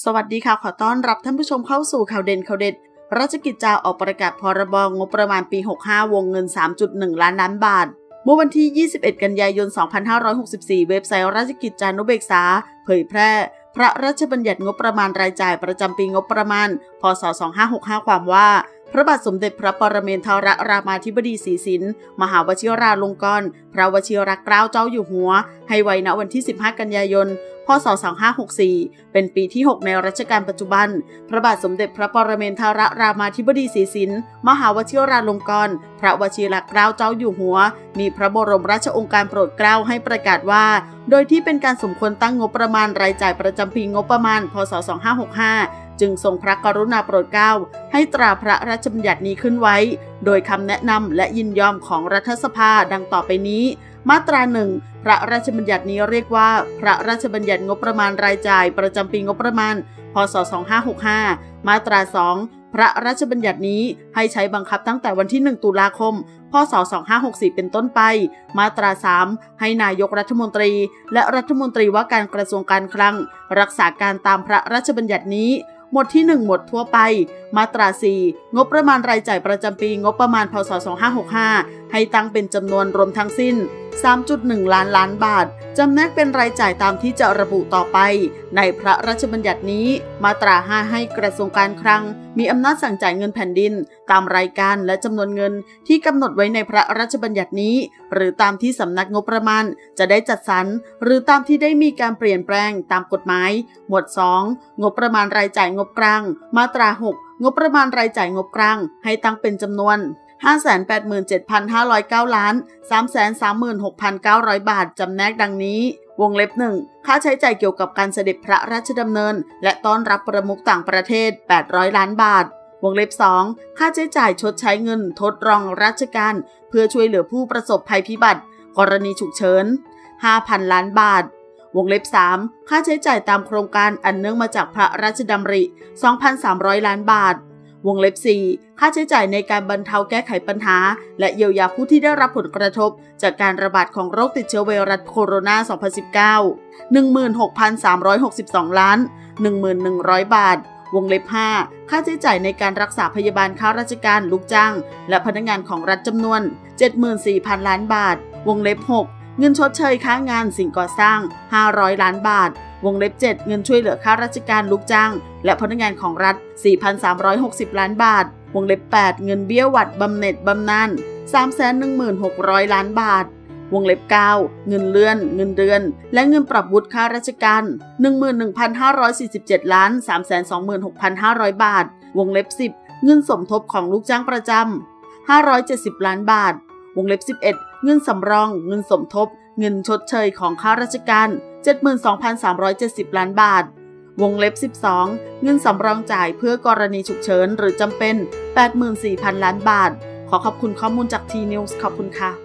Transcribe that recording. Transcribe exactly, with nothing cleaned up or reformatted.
สวัสดีค่ะขอต้อนรับท่านผู้ชมเข้าสู่ข่าวเด่นข่าวเด็ดราชกิจจาออกประกาศพรบงบประมาณปีหกสิบห้าวงเงิน สามจุดหนึ่ง ล้านล้านบาทเมื่อวันที่ยี่สิบเอ็ดกันยายนสองพันห้าร้อยหกสิบสี่เว็บไซต์ราชกิจจานุเบกษาเผยแพร่พระราชบัญญัติงบประมาณรายจ่ายประจำปีงบประมาณพ.ศ. สองพันห้าร้อยหกสิบห้าความว่าพระบาทสมเด็จพระปรเมนทรรามาธิบดีศรีสินมหาวชิราลงกรณ์พระวชิรเกล้าเจ้าอยู่หัวให้ไว้ณวันที่สิบห้ากันยายนพ.ศ. สองพันห้าร้อยหกสิบสี่เป็นปีที่หกในรัชกาลปัจจุบันพระบาทสมเด็จพระปรเมนทรรามาธิบดีศรีสินมหาวชิราลงกรณ์พระวชิรเกล้าเจ้าอยู่หัวมีพระบรมราชโองการโปรดเกล้าให้ประกาศว่าโดยที่เป็นการสมควรตั้งงบประมาณรายจ่ายประจำปีงบประมาณพ.ศ. สองพันห้าร้อยหกสิบห้าจึงทรงพระกรุณาโปรดเกล้าให้ตราพระราชบัญญัตินี้ขึ้นไว้โดยคำแนะนำและยินยอมของรัฐสภาดังต่อไปนี้มาตราหนึ่งพระราชบัญญัตินี้เรียกว่าพระราชบัญญัติงบประมาณรายจ่ายประจำปีงบประมาณพ.ศ. สองพันห้าร้อยหกสิบห้ามาตราสองพระราชบัญญัตินี้ให้ใช้บังคับตั้งแต่วันที่หนึ่งตุลาคมพ.ศ. สองพันห้าร้อยหกสิบสี่เป็นต้นไปมาตราสามให้นายกรัฐมนตรีและรัฐมนตรีว่าการกระทรวงการคลังรักษาการตามพระราชบัญญัตินี้หมวดที่หนึ่งหมวดทั่วไปมาตราสี่งบประมาณรายจ่ายประจำปีงบประมาณพ.ศ. สองพันห้าร้อยหกสิบห้าให้ตั้งเป็นจำนวนรวมทั้งสิ้น สามจุดหนึ่ง ล้านล้านบาทจำแนกเป็นรายจ่ายตามที่จะระบุต่อไปในพระราชบัญญัตินี้มาตราห้าให้กระทรวงการคลังมีอำนาจสั่งจ่ายเงินแผ่นดินตามรายการและจำนวนเงินที่กำหนดไว้ในพระราชบัญญัตินี้หรือตามที่สำนักงบประมาณจะได้จัดสรรหรือตามที่ได้มีการเปลี่ยนแปลงตามกฎหมายหมวดสองงบประมาณรายจ่ายงบกลางมาตราหกงบประมาณรายจ่ายงบกลางให้ตั้งเป็นจำนวนห้าแสนแปดหมื่นเจ็ดพันห้าร้อยเก้า ล้าน สามแสนสามหมื่นหกพันเก้าร้อย บาทจำแนกดังนี้วงเล็บหนึ่งค่าใช้จ่ายเกี่ยวกับการเสด็จพระราชดำเนินและต้อนรับประมุขต่างประเทศแปดร้อยล้านบาทวงเล็บสองค่าใช้จ่ายชดใช้เงินทดรองราชการเพื่อช่วยเหลือผู้ประสบภัยพิบัติกรณีฉุกเฉิน ห้าพัน ล้านบาทวงเล็บสามค่าใช้จ่ายตามโครงการอันเนื่องมาจากพระราชดำริ สองพันสามร้อย ล้านบาทวงเล็บสี่ค่าใช้จ่ายในการบรรเทาแก้ไขปัญหาและเยียวยาผู้ที่ได้รับผลกระทบจากการระบาดของโรคติดเชื้อไวรัสโคโรนา สองพันสิบเก้า หนึ่งหมื่นหกพันสามร้อยหกสิบสอง ล้าน หนึ่งพันหนึ่งร้อย บาทวงเล็บห้าค่าใช้จ่ายในการรักษาพยาบาลข้าราชการลูกจ้างและพนักงานของรัฐจำนวน เจ็ดหมื่นสี่พัน ล้านบาทวงเล็บหกเงินชดเชยค่างานสิ่งก่อสร้างห้าร้อยล้านบาทวงเล็บเจ็ดเงินช่วยเหลือข้าราชการลูกจ้างและพนักงานของรัฐ สี่พันสามร้อยหกสิบ ล้านบาทวงเล็บแปดเงินเบี้ยหวัดบำเหน็จบำนาญ สามแสนหนึ่งหมื่นหกร้อย ล้านบาทวงเล็บเก้าเงินเลื่อนเงินเดือนและเงินปรับวุฒิข้าราชการ หนึ่งหมื่นหนึ่งพันห้าร้อยสี่สิบเจ็ด ล้าน สามแสนสองหมื่นหกพันห้าร้อย บาทวงเล็บสิบเงินสมทบของลูกจ้างประจำห้าร้อยเจ็ดสิบล้านบาทวงเล็บสิบเอ็ดเงินสำรองเงินสมทบเงินชดเชยของข้าราชการ เจ็ดหมื่นสองพันสามร้อยเจ็ดสิบ ล้านบาทวงเล็บสิบสองเงินสำรองจ่ายเพื่อกรณีฉุกเฉินหรือจำเป็น แปดหมื่นสี่พัน ล้านบาทขอขอบคุณข้อมูลจาก ที นิวส์ ขอบคุณค่ะ